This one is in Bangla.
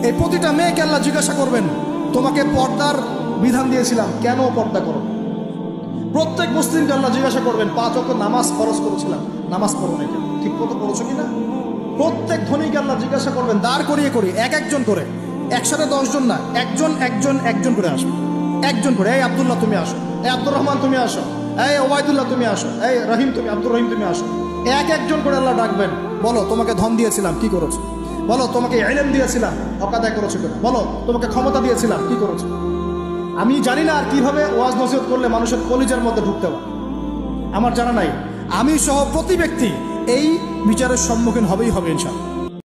এই প্রতিটা মেয়েকে আল্লাহ জিজ্ঞাসা করবেন, তোমাকে পর্দার বিধান দিয়েছিলাম, কেন পর্দা করো? প্রত্যেক মুসলিমকে আল্লাহ জিজ্ঞাসা করবেন, 5 ওয়াক্ত নামাজ ফরজ করেছিলাম, নামাজ পড়ো না কেন? ঠিক মতো পড়েছো কিনা? প্রত্যেক ধনীকে আল্লাহ জিজ্ঞাসা করবেন, দাঁড় করিয়ে করি এক একজন করে, একসাথে 10 জন না, একজন একজন একজন করে আসো, একজন করে। এই আব্দুল্লাহ তুমি আসো, এই আব্দুর রহমান তুমি আসো, এই ওবায়দুল্লাহ তুমি আসো, এই রহিম তুমি, আব্দুর রহিম তুমি আসো। এক একজন করে আল্লাহ ডাকবেন, বলো তোমাকে ধন দিয়েছিলাম, কি করেছো? বলো তোমাকে ইলম দিয়েছিলাম, অকাদায় করেছো কিনা? বলো তোমাকে ক্ষমতা দিয়েছিলাম, কি করেছো? আমি জানি না আর কিভাবে ওয়াজ নসিহত করলে মানুষের কলিজার মধ্যে ঢুকতে পারে, আমার জানা নাই। আমি সহ প্রতি ব্যক্তি এই বিচারের সম্মুখীন হবেই হবে ইনশাআল্লাহ।